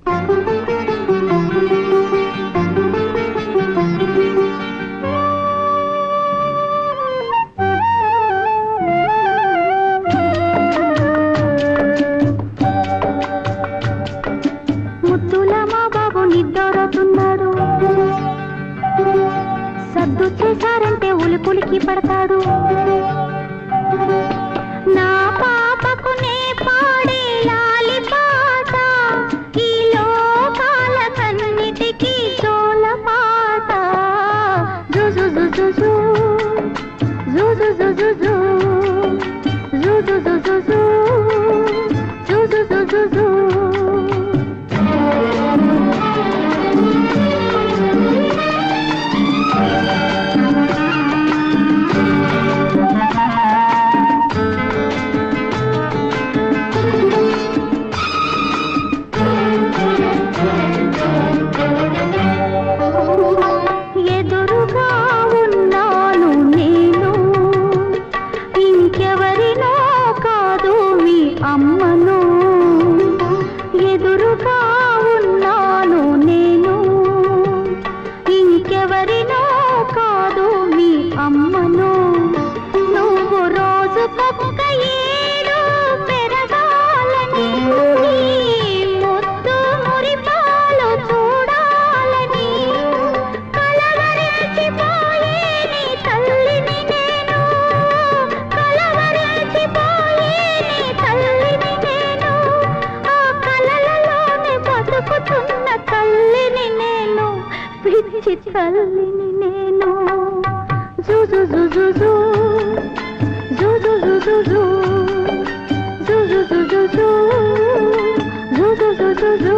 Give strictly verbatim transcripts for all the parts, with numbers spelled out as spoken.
సద్దు చేశారంటే ఉలిపులికి పడతాడు. నా పాపకు నే పాడే లాలి పాట ఈ లోకాల కన్నిటికి జోల పాట. జుజు జుజు జు జుజు జుజు జు జుజు జుజు జు జుజు జుజు జు. తల్లిని నేను జుజు జుజు జు జుజు జుజు జు జుజు జుజు జు జుజు జుజు జు.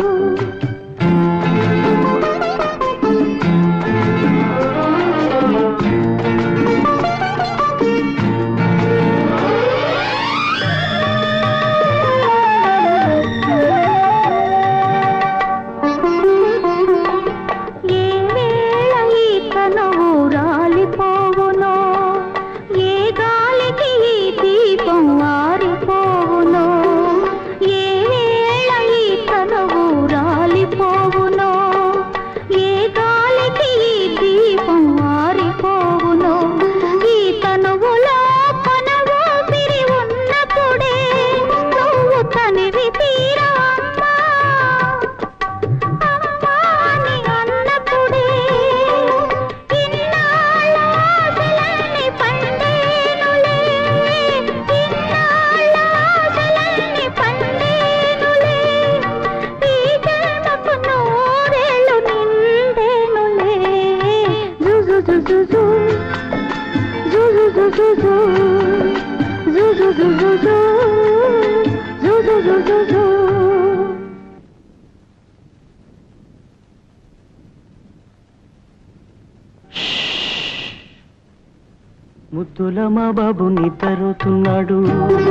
ముద్దుల మా బాబు నిద్రపోతున్నాడు.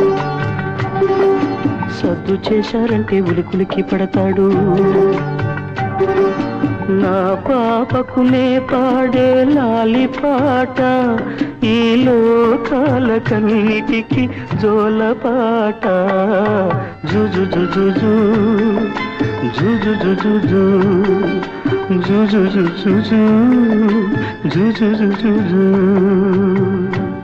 సద్దు చేశారంటే ఉలికులికి పడతాడు. నా పాపకు నే పాడే లాలి పాట ఈ లోకాల కన్నిటికి జోల పాట. జుజు జుజు జు జుజు జుజు జు జుజు జుజు జు జుజు జుజు జు.